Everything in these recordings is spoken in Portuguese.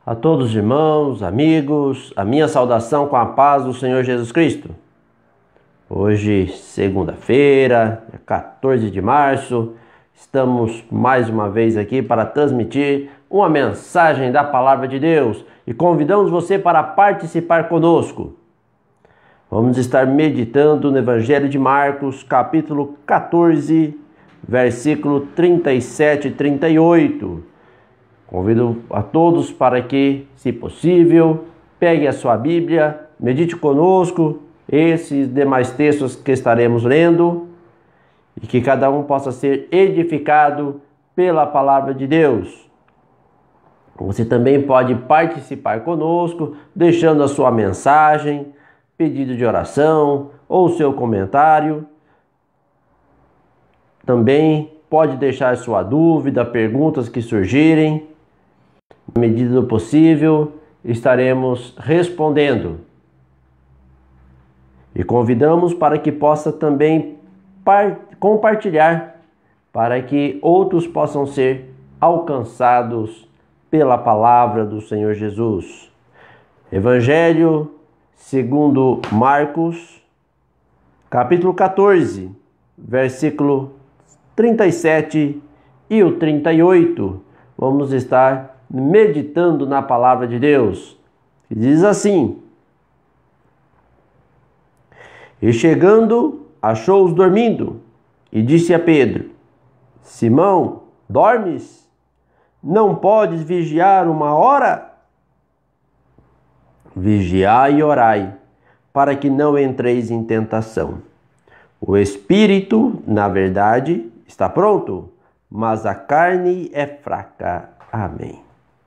A todos os irmãos, amigos, a minha saudação com a paz do Senhor Jesus Cristo. Hoje, segunda-feira, 14 de março, estamos mais uma vez aqui para transmitir uma mensagem da Palavra de Deus e convidamos você para participar conosco. Vamos estar meditando no Evangelho de Marcos, capítulo 14, versículo 37 e 38. Convido a todos para que, se possível, pegue a sua Bíblia, medite conosco esses demais textos que estaremos lendo e que cada um possa ser edificado pela Palavra de Deus. Você também pode participar conosco, deixando a sua mensagem, pedido de oração ou seu comentário. Também pode deixar sua dúvida, perguntas que surgirem. Na medida do possível, estaremos respondendo. E convidamos para que possa também compartilhar, para que outros possam ser alcançados pela palavra do Senhor Jesus. Evangelho segundo Marcos, capítulo 14, versículo 37 e o 38. Vamos estar meditando na palavra de Deus. Diz assim: E chegando, achou-os dormindo, e disse a Pedro: Simão, dormes? Não podes vigiar uma hora? Vigiai e orai, para que não entreis em tentação. O espírito, na verdade, está pronto, mas a carne é fraca. Amém.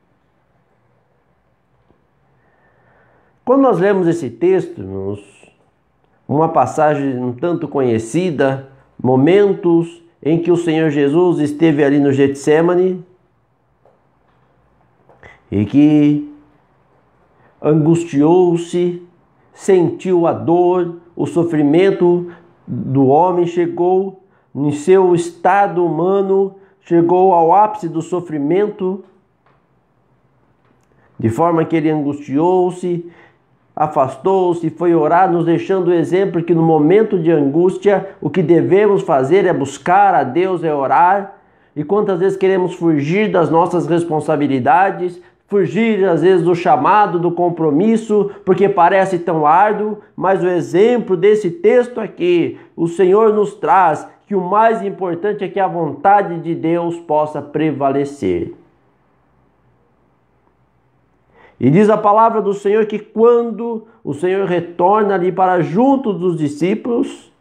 Quando nós lemos esse texto, uma passagem um tanto conhecida, momentos em que o Senhor Jesus esteve ali no Getsêmani e que angustiou-se, sentiu a dor, o sofrimento do homem chegou em seu estado humano, chegou ao ápice do sofrimento, de forma que ele angustiou-se, afastou-se, foi orar, nos deixando o exemplo que no momento de angústia o que devemos fazer é buscar a Deus, é orar. E quantas vezes queremos fugir das nossas responsabilidades, fugir às vezes do chamado, do compromisso, porque parece tão árduo, mas o exemplo desse texto aqui, o Senhor nos traz que o mais importante é que a vontade de Deus possa prevalecer. E diz a palavra do Senhor que quando o Senhor retorna ali para junto dos discípulos,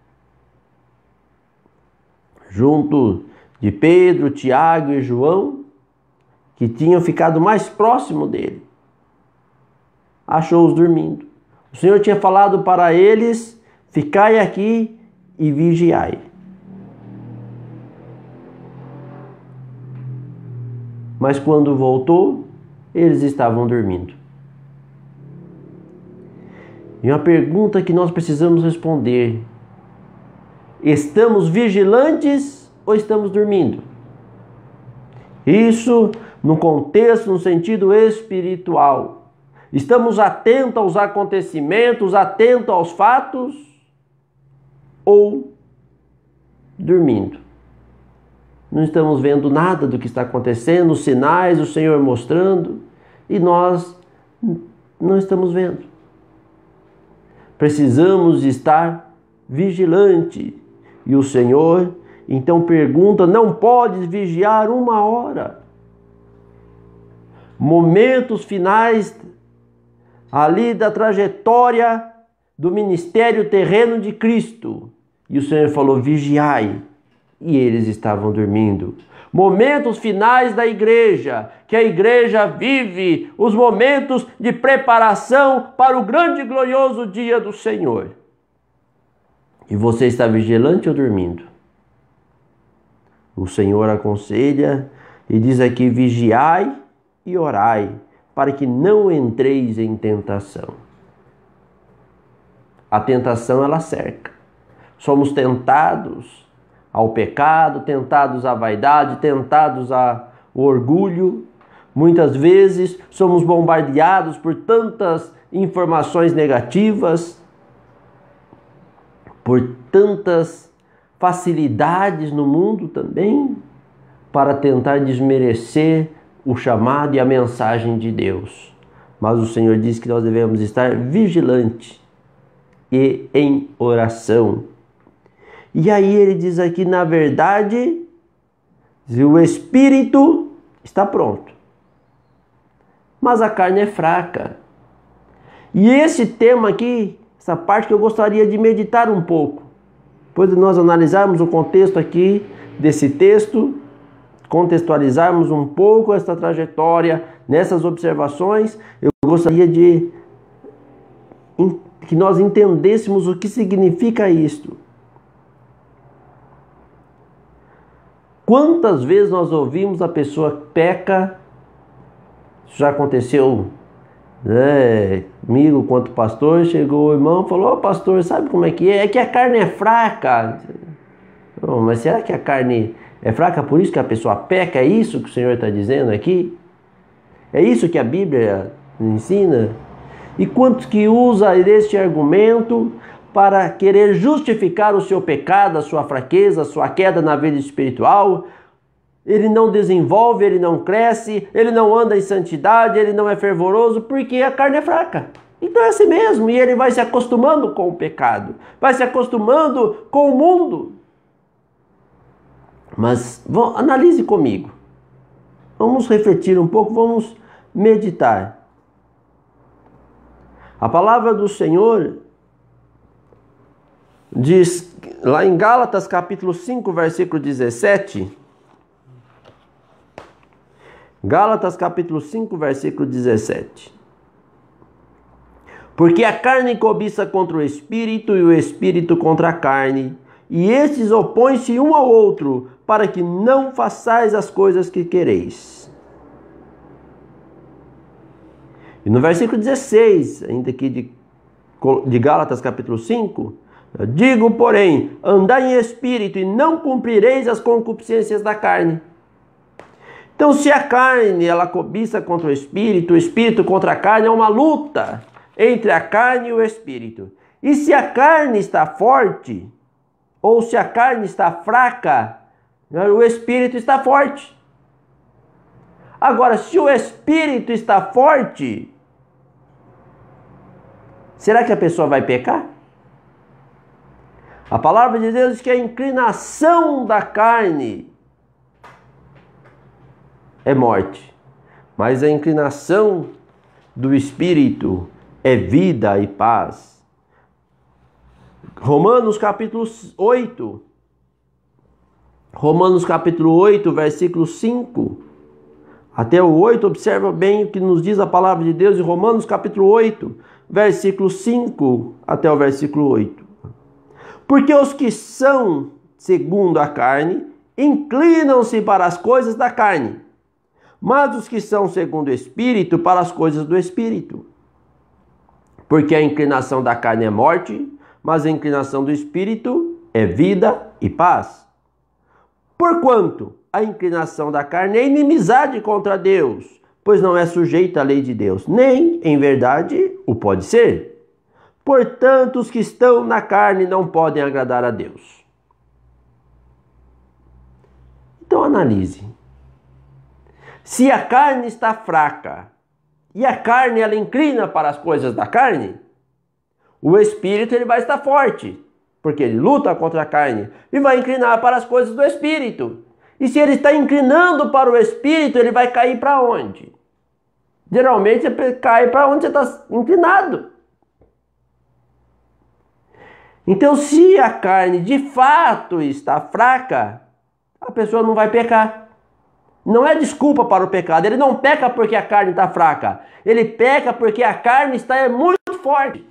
junto de Pedro, Tiago e João, que tinham ficado mais próximo dele, achou-os dormindo. O Senhor tinha falado para eles: ficai aqui e vigiai. Mas quando voltou, eles estavam dormindo. E uma pergunta que nós precisamos responder: estamos vigilantes ou estamos dormindo? Isso no contexto, no sentido espiritual. Estamos atentos aos acontecimentos, atentos aos fatos ou dormindo? Não estamos vendo nada do que está acontecendo, os sinais, o Senhor mostrando, e nós não estamos vendo. Precisamos estar vigilantes. E o Senhor então pergunta: não podes vigiar uma hora? Momentos finais ali da trajetória do ministério terreno de Cristo. E o Senhor falou: vigiai. E eles estavam dormindo. Momentos finais da igreja, que a igreja vive os momentos de preparação para o grande e glorioso dia do Senhor. E você está vigilante ou dormindo? O Senhor aconselha e diz aqui: vigiai e orai, para que não entreis em tentação. A tentação, ela cerca. Somos tentados ao pecado, tentados à vaidade, tentados ao orgulho, Muitas vezes somos bombardeados por tantas informações negativas, por tantas facilidades no mundo também, para tentar desmerecer o chamado e a mensagem de Deus. Mas o Senhor diz que nós devemos estar vigilantes e em oração. E aí ele diz aqui, na verdade, o espírito está pronto, mas a carne é fraca. E esse tema aqui, essa parte que eu gostaria de meditar um pouco, depois de nós analisarmos o contexto aqui desse texto, contextualizarmos um pouco essa trajetória, nessas observações, eu gostaria de que nós entendêssemos o que significa isto. Quantas vezes nós ouvimos a pessoa peca, isso já aconteceu, né, comigo quanto pastor, chegou o irmão e falou, pastor, sabe como é que é? É que a carne é fraca. Não, mas será que a carne é fraca por isso que a pessoa peca? É isso que o Senhor está dizendo aqui? É isso que a Bíblia ensina? E quantos que usa este argumento para querer justificar o seu pecado, a sua fraqueza, a sua queda na vida espiritual? Ele não desenvolve, ele não cresce, ele não anda em santidade, ele não é fervoroso, porque a carne é fraca. Então é assim mesmo, e ele vai se acostumando com o pecado, vai se acostumando com o mundo. Mas analise comigo, vamos refletir um pouco, vamos meditar. A palavra do Senhor diz lá em Gálatas capítulo 5, versículo 17. Gálatas capítulo 5, versículo 17. Porque a carne cobiça contra o espírito e o espírito contra a carne, e estes opõem-se um ao outro, para que não façais as coisas que quereis. E no versículo 16, ainda aqui de Gálatas capítulo 5, digo, porém, andai em espírito e não cumprireis as concupiscências da carne. Então, se a carne ela cobiça contra o espírito contra a carne, é uma luta entre a carne e o espírito. E se a carne está forte, ou se a carne está fraca, o espírito está forte. Agora, se o espírito está forte, será que a pessoa vai pecar? A palavra de Deus diz que a inclinação da carne é morte, mas a inclinação do espírito é vida e paz. Romanos capítulo 8. Romanos capítulo 8, versículo 5 até o 8, observa bem o que nos diz a palavra de Deus em Romanos capítulo 8, versículo 5 até o versículo 8. Porque os que são segundo a carne inclinam-se para as coisas da carne, mas os que são segundo o Espírito para as coisas do Espírito. Porque a inclinação da carne é morte, mas a inclinação do Espírito é vida e paz. Porquanto a inclinação da carne é inimizade contra Deus, pois não é sujeita à lei de Deus, nem, em verdade, o pode ser. Portanto, os que estão na carne não podem agradar a Deus. Então analise. Se a carne está fraca e a carne ela inclina para as coisas da carne, o espírito ele vai estar forte, porque ele luta contra a carne e vai inclinar para as coisas do espírito. E se ele está inclinando para o espírito, ele vai cair para onde? Geralmente ele cai para onde você está inclinado. Então, se a carne de fato está fraca, a pessoa não vai pecar. Não é desculpa para o pecado. Ele não peca porque a carne está fraca. Ele peca porque a carne está muito forte.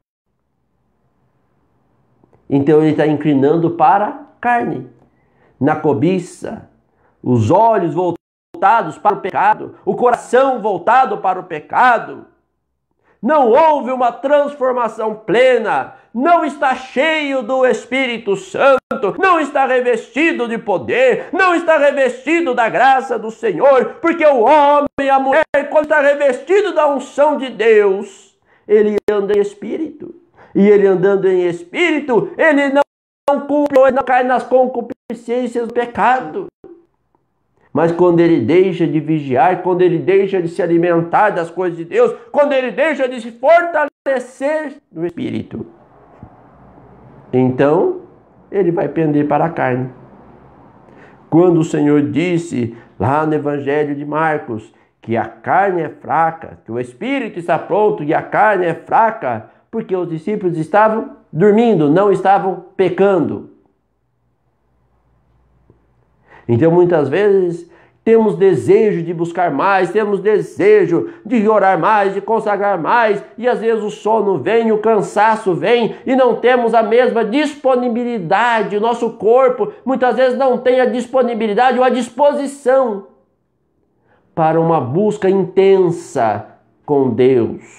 Então ele está inclinando para a carne, na cobiça, os olhos voltados para o pecado, o coração voltado para o pecado. Não houve uma transformação plena, não está cheio do Espírito Santo, não está revestido de poder, não está revestido da graça do Senhor, porque o homem e a mulher, quando está revestido da unção de Deus, ele anda em espírito. E ele andando em espírito, ele não cumpre, ele não cai nas concupiscências do pecado. Mas quando ele deixa de vigiar, quando ele deixa de se alimentar das coisas de Deus, quando ele deixa de se fortalecer no espírito, então ele vai pender para a carne. Quando o Senhor disse lá no Evangelho de Marcos que a carne é fraca, que o espírito está pronto e a carne é fraca, porque os discípulos estavam dormindo, não estavam pecando. Então, muitas vezes, temos desejo de buscar mais, temos desejo de orar mais, de consagrar mais, e às vezes o sono vem, o cansaço vem, e não temos a mesma disponibilidade. O nosso corpo, muitas vezes, não tem a disponibilidade ou a disposição para uma busca intensa com Deus.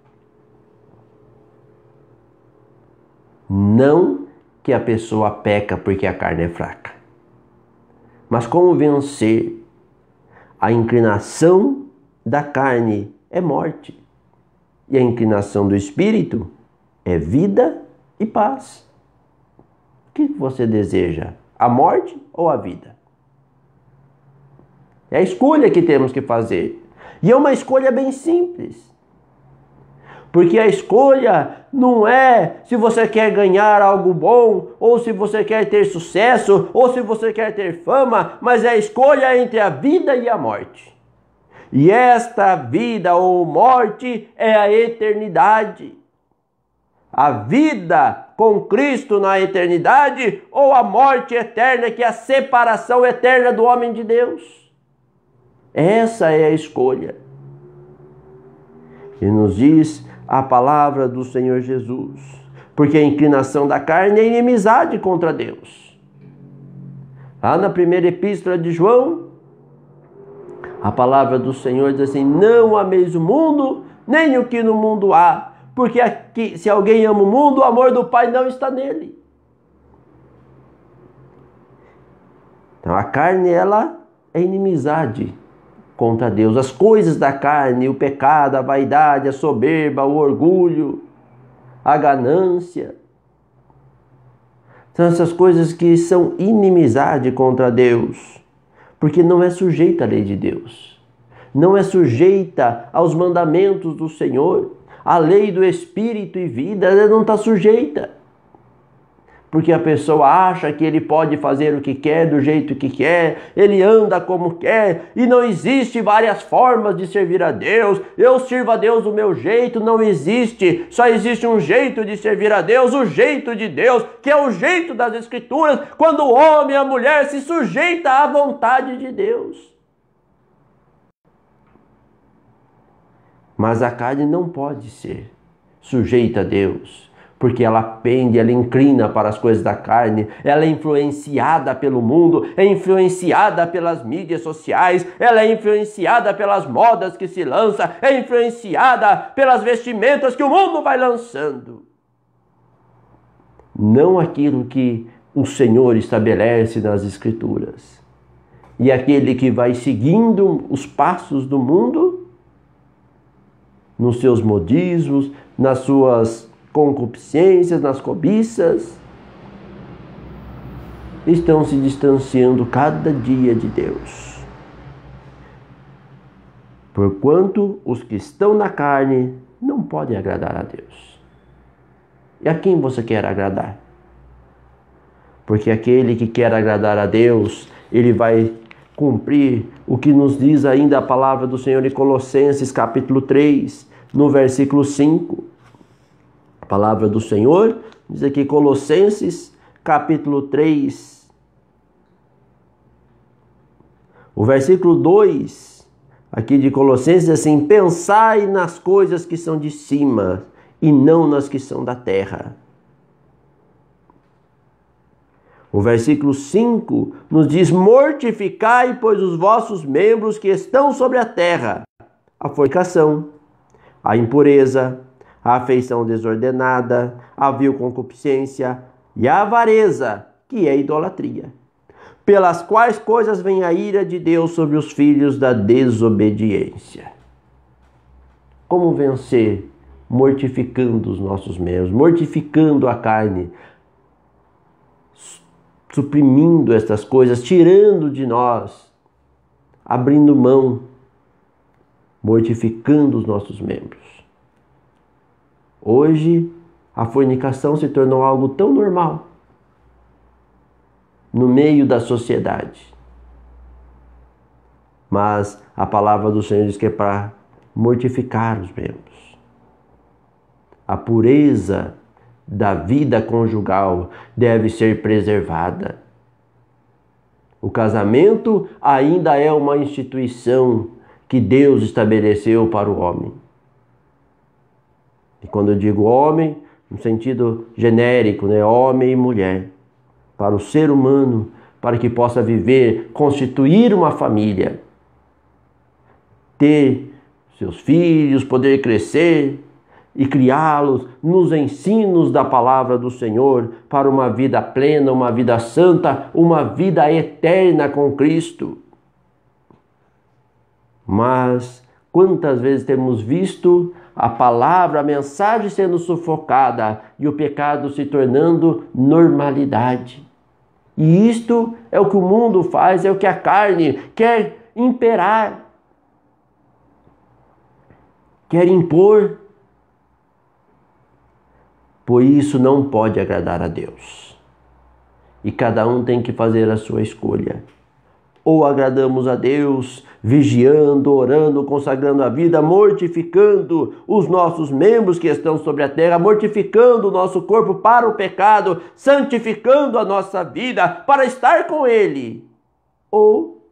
Não que a pessoa peca porque a carne é fraca, mas como vencer a inclinação da carne é morte, e a inclinação do espírito é vida e paz. O que você deseja? A morte ou a vida? É a escolha que temos que fazer. E é uma escolha bem simples. Porque a escolha não é se você quer ganhar algo bom, ou se você quer ter sucesso, ou se você quer ter fama, mas é a escolha entre a vida e a morte. E esta vida ou morte é a eternidade. A vida com Cristo na eternidade, ou a morte eterna, que é a separação eterna do homem de Deus. Essa é a escolha. E nos diz a palavra do Senhor Jesus, porque a inclinação da carne é inimizade contra Deus. Lá na primeira epístola de João, a palavra do Senhor diz assim: não ameis o mundo, nem o que no mundo há, porque aqui, se alguém ama o mundo, o amor do Pai não está nele. Então a carne, ela é inimizade contra Deus. As coisas da carne, o pecado, a vaidade, a soberba, o orgulho, a ganância, são essas coisas que são inimizade contra Deus, porque não é sujeita à lei de Deus, não é sujeita aos mandamentos do Senhor, a lei do Espírito e vida, ela não está sujeita. Porque a pessoa acha que ele pode fazer o que quer, do jeito que quer, ele anda como quer, e não existe várias formas de servir a Deus. Eu sirvo a Deus do meu jeito, não existe. Só existe um jeito de servir a Deus, o jeito de Deus, que é o jeito das Escrituras, quando o homem e a mulher se sujeita à vontade de Deus. Mas a carne não pode ser sujeita a Deus, porque ela pende, ela inclina para as coisas da carne, ela é influenciada pelo mundo, é influenciada pelas mídias sociais, ela é influenciada pelas modas que se lançam, é influenciada pelas vestimentas que o mundo vai lançando. Não aquilo que o Senhor estabelece nas Escrituras. E aquele que vai seguindo os passos do mundo, nos seus modismos, nas suas concupiscências, nas cobiças, estão se distanciando cada dia de Deus. Porquanto os que estão na carne não podem agradar a Deus. E a quem você quer agradar? Porque aquele que quer agradar a Deus, ele vai cumprir o que nos diz ainda a palavra do Senhor em Colossenses capítulo 3, no versículo 5. A palavra do Senhor diz aqui, Colossenses capítulo 3, o versículo 2, aqui de Colossenses, diz assim: pensai nas coisas que são de cima e não nas que são da terra. O versículo 5 nos diz: mortificai, pois, os vossos membros que estão sobre a terra, a fornicação, a impureza, a afeição desordenada, a vil concupiscência e a avareza, que é idolatria, pelas quais coisas vem a ira de Deus sobre os filhos da desobediência. Como vencer? Mortificando os nossos membros, mortificando a carne, suprimindo estas coisas, tirando de nós, abrindo mão, mortificando os nossos membros. Hoje, a fornicação se tornou algo tão normal no meio da sociedade. Mas a palavra do Senhor diz que é para mortificar os membros. A pureza da vida conjugal deve ser preservada. O casamento ainda é uma instituição que Deus estabeleceu para o homem. E quando eu digo homem, no sentido genérico, né? Homem e mulher, para o ser humano, para que possa viver, constituir uma família, ter seus filhos, poder crescer e criá-los nos ensinos da palavra do Senhor para uma vida plena, uma vida santa, uma vida eterna com Cristo. Mas quantas vezes temos visto a palavra, a mensagem sendo sufocada e o pecado se tornando normalidade? E isto é o que o mundo faz, é o que a carne quer imperar, quer impor. Por isso não pode agradar a Deus. E cada um tem que fazer a sua escolha. Ou agradamos a Deus, vigiando, orando, consagrando a vida, mortificando os nossos membros que estão sobre a terra, mortificando o nosso corpo para o pecado, santificando a nossa vida para estar com Ele. Ou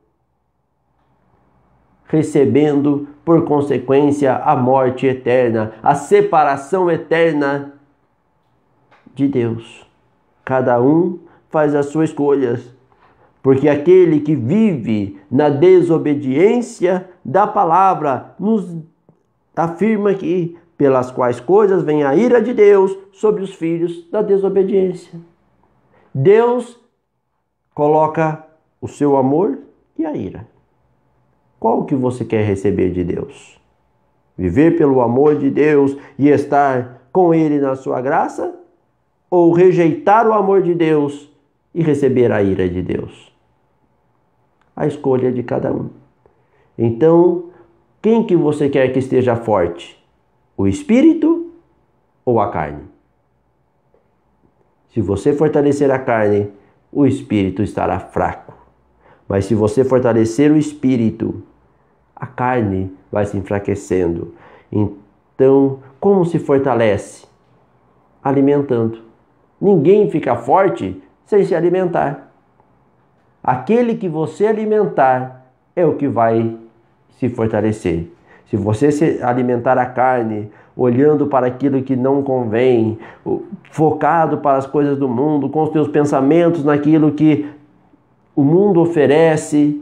recebendo, por consequência, a morte eterna, a separação eterna de Deus. Cada um faz as suas escolhas, porque aquele que vive na desobediência da palavra nos afirma que pelas quais coisas vem a ira de Deus sobre os filhos da desobediência. Deus coloca o seu amor e a ira. Qual que você quer receber de Deus? Viver pelo amor de Deus e estar com Ele na sua graça? Ou rejeitar o amor de Deus e receber a ira de Deus? A escolha é de cada um. Então, quem que você quer que esteja forte? O espírito ou a carne? Se você fortalecer a carne, o espírito estará fraco. Mas se você fortalecer o espírito, a carne vai se enfraquecendo. Então, como se fortalece? Alimentando. Ninguém fica forte sem se alimentar. Aquele que você alimentar é o que vai se fortalecer. Se você se alimentar a carne, olhando para aquilo que não convém, focado para as coisas do mundo, com os teus pensamentos naquilo que o mundo oferece,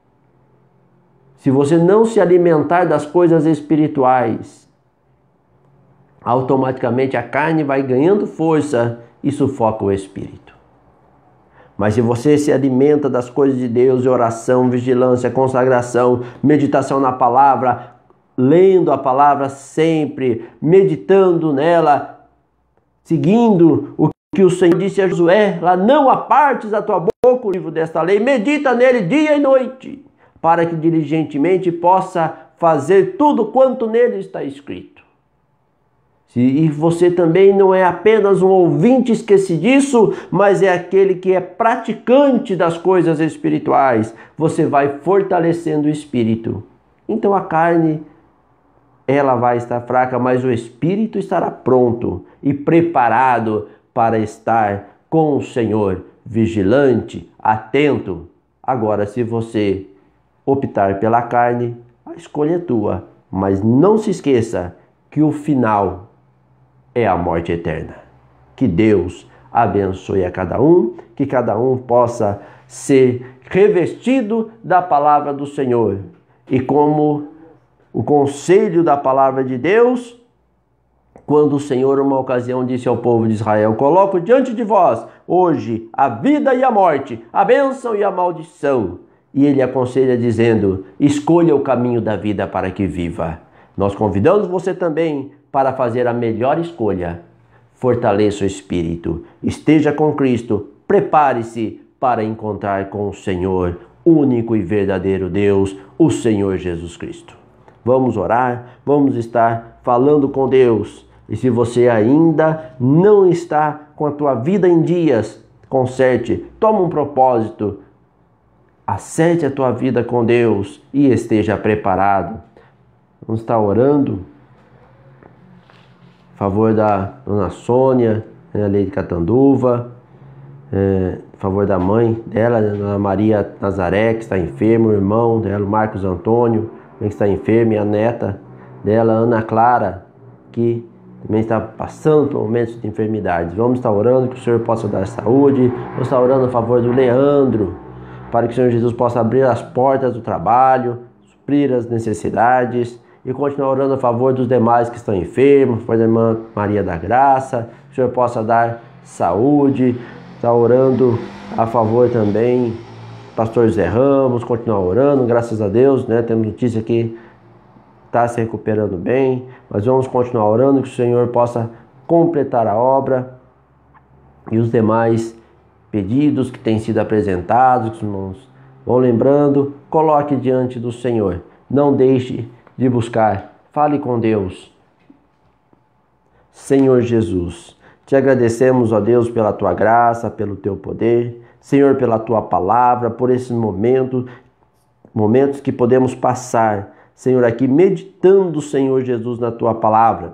se você não se alimentar das coisas espirituais, automaticamente a carne vai ganhando força e sufoca o espírito. Mas se você se alimenta das coisas de Deus, de oração, vigilância, consagração, meditação na palavra, lendo a palavra sempre, meditando nela, seguindo o que o Senhor disse a Josué, lá: não apartes a tua boca o livro desta lei, medita nele dia e noite, para que diligentemente possa fazer tudo quanto nele está escrito. E você também não é apenas um ouvinte esquecidiço, mas é aquele que é praticante das coisas espirituais. Você vai fortalecendo o espírito. Então a carne, ela vai estar fraca, mas o espírito estará pronto e preparado para estar com o Senhor, vigilante, atento. Agora, se você optar pela carne, a escolha é tua, mas não se esqueça que o final é a morte eterna. Que Deus abençoe a cada um, que cada um possa ser revestido da palavra do Senhor. E como o conselho da palavra de Deus quando o Senhor, uma ocasião, disse ao povo de Israel: coloco diante de vós hoje a vida e a morte, a bênção e a maldição. E ele aconselha dizendo: escolha o caminho da vida para que viva. Nós convidamos você também para fazer a melhor escolha. Fortaleça o espírito, esteja com Cristo, prepare-se para encontrar com o Senhor, único e verdadeiro Deus, o Senhor Jesus Cristo. Vamos orar, vamos estar falando com Deus. E se você ainda não está com a tua vida em dias, conserte, toma um propósito, acerte a tua vida com Deus e esteja preparado. Vamos estar orando a favor da dona Sônia, a Leide Catanduva, a favor da mãe dela, a dona Maria Nazaré, que está enferma, o irmão dela, o Marcos Antônio, que está enfermo, e a neta dela, Ana Clara, que também está passando por momentos de enfermidades. Vamos estar orando que o Senhor possa dar saúde. Vamos estar orando a favor do Leandro, para que o Senhor Jesus possa abrir as portas do trabalho, suprir as necessidades, e continuar orando a favor dos demais que estão enfermos, por da irmã Maria da Graça, que o Senhor possa dar saúde. Está orando a favor também do pastor Zé Ramos, continuar orando, graças a Deus, né? Temos notícia que está se recuperando bem, mas vamos continuar orando que o Senhor possa completar a obra, e os demais pedidos que têm sido apresentados, que os irmãos vão lembrando, coloque diante do Senhor. Não deixe de buscar, fale com Deus. Senhor Jesus, te agradecemos, ó Deus, pela tua graça, pelo teu poder, Senhor, pela tua palavra, por esses momentos que podemos passar, Senhor, aqui meditando, Senhor Jesus, na tua palavra.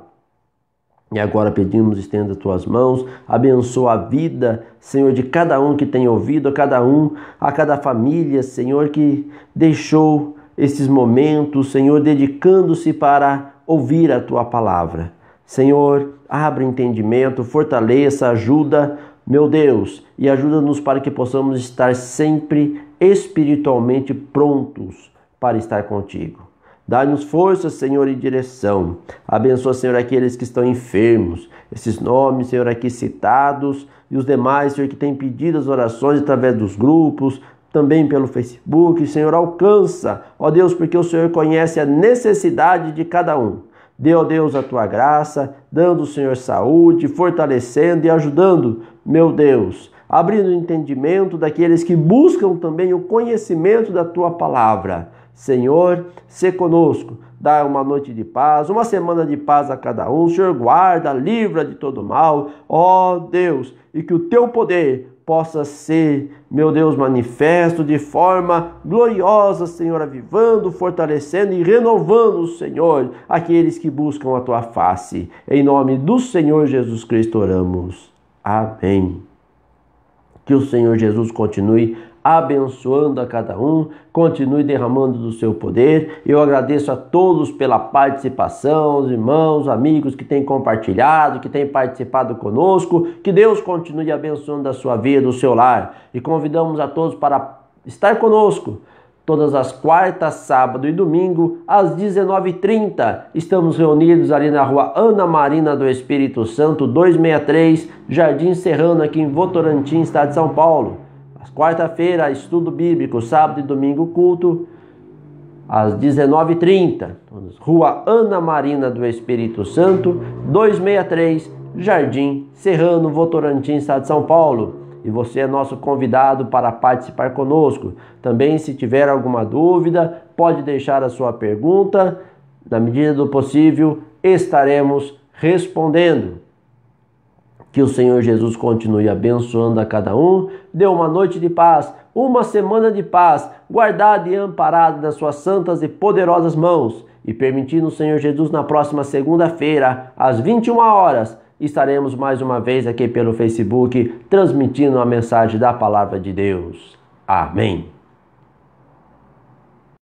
E agora pedimos, estenda as tuas mãos, abençoa a vida, Senhor, de cada um que tem ouvido, a cada família, Senhor, que deixou esses momentos, Senhor, dedicando-se para ouvir a tua palavra. Senhor, abre entendimento, fortaleça, ajuda, meu Deus, e ajuda-nos para que possamos estar sempre espiritualmente prontos para estar contigo. Dá-nos força, Senhor, e direção. Abençoa, Senhor, aqueles que estão enfermos. Esses nomes, Senhor, aqui citados. E os demais, Senhor, que têm pedido as orações através dos grupos, também pelo Facebook. Senhor, alcança, ó Deus, porque o Senhor conhece a necessidade de cada um. Dê, ó Deus, a tua graça, dando, Senhor, saúde, fortalecendo e ajudando, meu Deus, abrindo o entendimento daqueles que buscam também o conhecimento da tua palavra. Senhor, se conosco, dá uma noite de paz, uma semana de paz a cada um. Senhor, guarda, livra de todo mal, ó Deus, e que o teu poder possa ser, meu Deus, manifesto de forma gloriosa, Senhor, avivando, fortalecendo e renovando, Senhor, aqueles que buscam a tua face. Em nome do Senhor Jesus Cristo oramos. Amém. Que o Senhor Jesus continue abençoando a cada um, continue derramando do seu poder. Eu agradeço a todos pela participação, os irmãos, amigos que têm compartilhado, que têm participado conosco. Que Deus continue abençoando a sua vida, o seu lar. E convidamos a todos para estar conosco todas as quartas, sábado e domingo, às 19h30. Estamos reunidos ali na rua Ana Marina do Espírito Santo, 263, Jardim Serrano, aqui em Votorantim, estado de São Paulo. Quarta-feira, estudo bíblico, sábado e domingo, culto, às 19h30. Rua Ana Marina do Espírito Santo, 263, Jardim Serrano, Votorantim, estado de São Paulo. E você é nosso convidado para participar conosco. Também, se tiver alguma dúvida, pode deixar a sua pergunta. Na medida do possível, estaremos respondendo. Que o Senhor Jesus continue abençoando a cada um. Dê uma noite de paz, uma semana de paz, guardada e amparada nas suas santas e poderosas mãos. E permitindo o Senhor Jesus, na próxima segunda-feira, às 21 horas, estaremos mais uma vez aqui pelo Facebook, transmitindo a mensagem da Palavra de Deus. Amém.